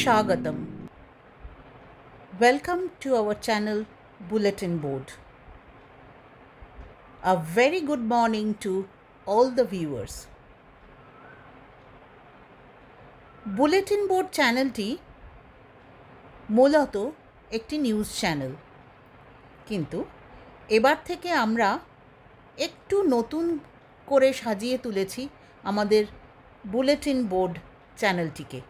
Swagatam. Welcome to our channel Bulletin Board. A very good morning to all the viewers. Bulletin board চ্যানেলটি মূলত একটি news channel, কিন্তু এবার থেকে আমরা একটু নতুন করে সাজিয়ে তুলেছি আমাদের বুলেটিন বোর্ড চ্যানেলটিকে।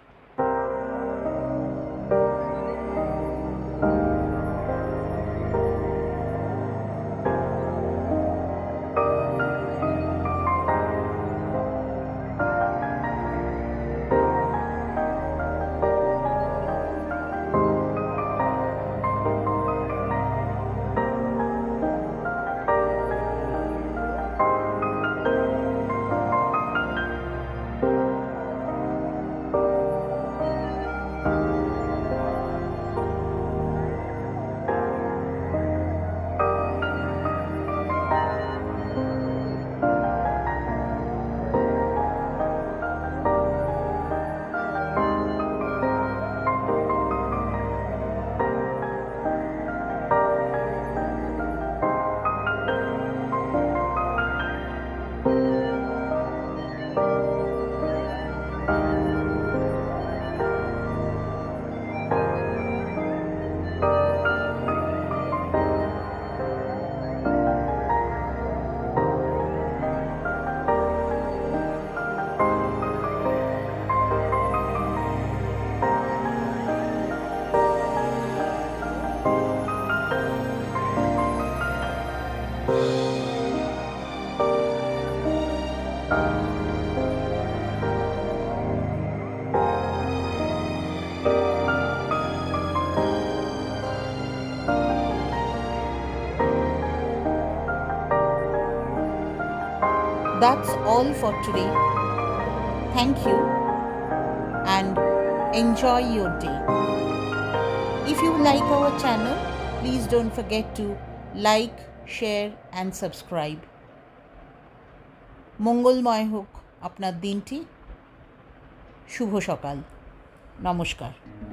That's all for today. Thank you and enjoy your day. If you like our channel, please don't forget to like, share and subscribe. মঙ্গলময় হোক আপনার দিনটি। শুভ সকাল। নমস্কার।